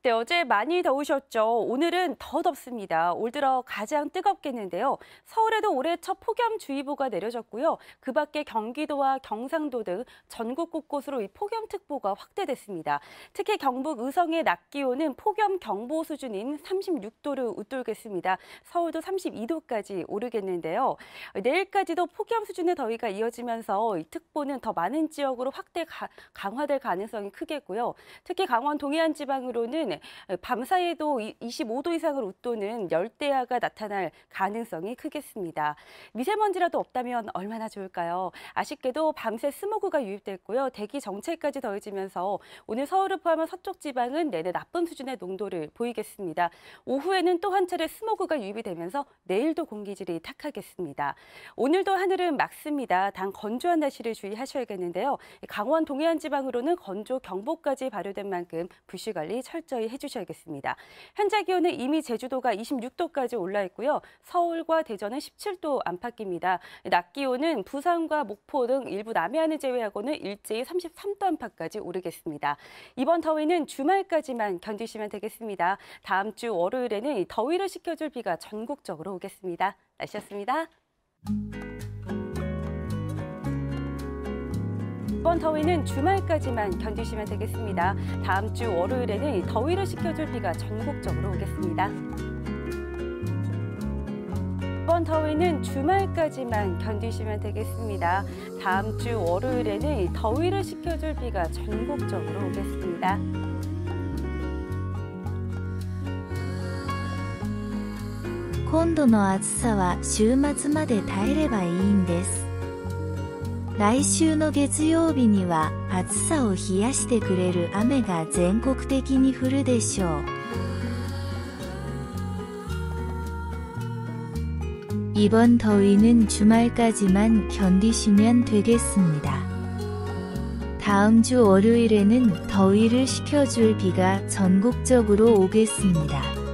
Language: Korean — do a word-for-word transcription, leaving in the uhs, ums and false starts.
네, 어제 많이 더우셨죠? 오늘은 더 덥습니다. 올 들어 가장 뜨겁겠는데요. 서울에도 올해 첫 폭염주의보가 내려졌고요. 그 밖에 경기도와 경상도 등 전국 곳곳으로 이 폭염특보가 확대됐습니다. 특히 경북 의성의 낮 기온은 폭염경보 수준인 삼십육 도를 웃돌겠습니다. 서울도 삼십이 도까지 오르겠는데요. 내일까지도 폭염 수준의 더위가 이어지면서 이 특보는 더 많은 지역으로 확대 가, 강화될 가능성이 크겠고요. 특히 강원 동해안 지방으로는 밤사이에도 이십오 도 이상을 웃도는 열대야가 나타날 가능성이 크겠습니다. 미세먼지라도 없다면 얼마나 좋을까요? 아쉽게도 밤새 스모그가 유입됐고요. 대기 정체까지 더해지면서 오늘 서울을 포함한 서쪽 지방은 내내 나쁨 수준의 농도를 보이겠습니다. 오후에는 또 한 차례 스모그가 유입이 되면서 내일도 공기질이 탁하겠습니다. 오늘도 하늘은 맑습니다. 단 건조한 날씨를 주의하셔야겠는데요. 강원 동해안 지방으로는 건조 경보까지 발효된 만큼 불씨 관리 철저히 해주셔야겠습니다. 현재 기온은 이미 제주도가 이십육 도까지 올라 있고요. 서울과 대전은 십칠 도 안팎입니다. 낮 기온은 부산과 목포 등 일부 남해안을 제외하고는 일제히 삼십삼 도 안팎까지 오르겠습니다. 이번 더위는 주말까지만 견디시면 되겠습니다. 다음 주 월요일에는 더위를 식혀줄 비가 전국적으로 오겠습니다. 날씨였습니다. 이번 더위는 주말까지만 견디시면 되겠습니다. 다음 주 월요일에는 더위를 식혀줄 비가 전국적으로 오겠습니다. 이번 더위는 주말까지만 견디시면 되겠습니다. 다음 주 월요일에는 더위를 식혀줄 비가 전국적으로 오겠습니다. 今度の暑さは週末まで耐えればいいんです。来週の月曜日には暑さを冷やしてくれる雨が全国的に降るでしょう。이번 더위는 주말까지만 견디시면 되겠습니다. 다음 주 월요일에는 더위를 식혀줄 비가 전국적으로 오겠습니다.